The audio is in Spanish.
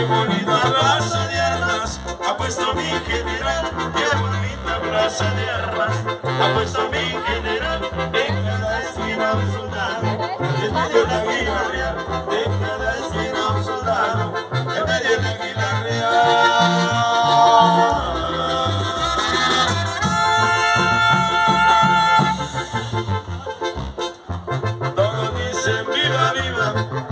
qué bonita plaza de armas ha puesto mi general, qué bonita plaza de armas ha puesto mi general, en cada esquina un soldado, en medio de la águila real, en cada esquina un soldado, en medio de la águila real. Todos dicen viva, viva.